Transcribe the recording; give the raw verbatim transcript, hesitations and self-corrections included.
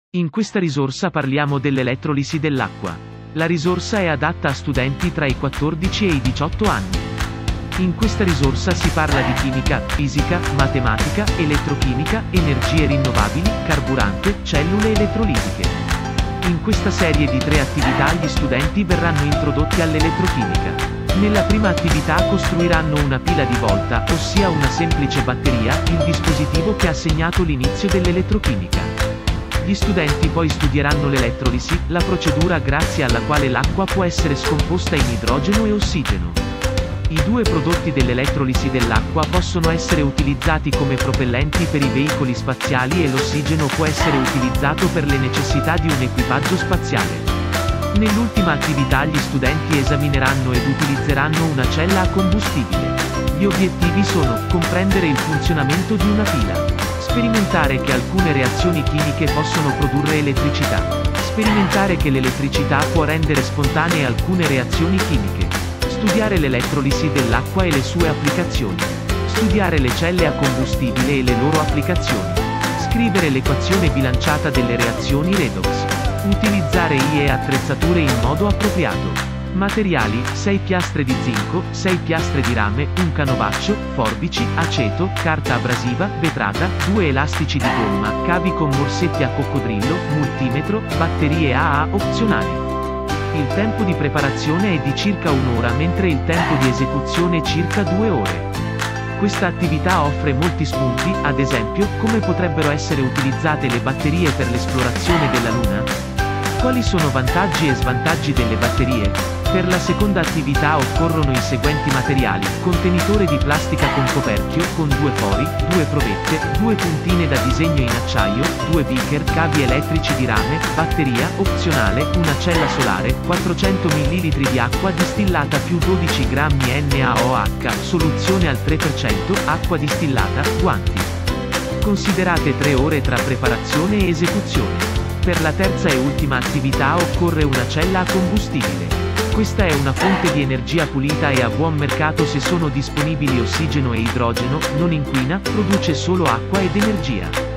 In questa risorsa parliamo dell'elettrolisi dell'acqua. La risorsa è adatta a studenti tra i quattordici e i diciotto anni. In questa risorsa si parla di chimica, fisica, matematica, elettrochimica, energie rinnovabili, carburante, cellule elettrolitiche. In questa serie di tre attività gli studenti verranno introdotti all'elettrochimica. Nella prima attività costruiranno una pila di volta, ossia una semplice batteria, il dispositivo che ha segnato l'inizio dell'elettrochimica. Gli studenti poi studieranno l'elettrolisi, la procedura grazie alla quale l'acqua può essere scomposta in idrogeno e ossigeno. I due prodotti dell'elettrolisi dell'acqua possono essere utilizzati come propellenti per i veicoli spaziali e l'ossigeno può essere utilizzato per le necessità di un equipaggio spaziale. Nell'ultima attività gli studenti esamineranno ed utilizzeranno una cella a combustibile. Gli obiettivi sono: comprendere il funzionamento di una pila, sperimentare che alcune reazioni chimiche possono produrre elettricità, sperimentare che l'elettricità può rendere spontanee alcune reazioni chimiche, studiare l'elettrolisi dell'acqua e le sue applicazioni, studiare le celle a combustibile e le loro applicazioni, scrivere l'equazione bilanciata delle reazioni redox, utilizzare I E attrezzature in modo appropriato. Materiali: sei piastre di zinco, sei piastre di rame, un canovaccio, forbici, aceto, carta abrasiva, vetrata, due elastici di gomma, cavi con morsetti a coccodrillo, multimetro, batterie A A opzionali. Il tempo di preparazione è di circa un'ora mentre il tempo di esecuzione circa due ore. Questa attività offre molti spunti, ad esempio, come potrebbero essere utilizzate le batterie per l'esplorazione della Luna? Quali sono vantaggi e svantaggi delle batterie? Per la seconda attività occorrono i seguenti materiali: contenitore di plastica con coperchio, con due fori, due provette, due puntine da disegno in acciaio, due beaker, cavi elettrici di rame, batteria, opzionale, una cella solare, quattrocento millilitri di acqua distillata più dodici grammi NaOH, soluzione al tre per cento, acqua distillata, guanti. Considerate tre ore tra preparazione e esecuzione. Per la terza e ultima attività occorre una cella a combustibile. Questa è una fonte di energia pulita e a buon mercato se sono disponibili ossigeno e idrogeno, non inquina, produce solo acqua ed energia.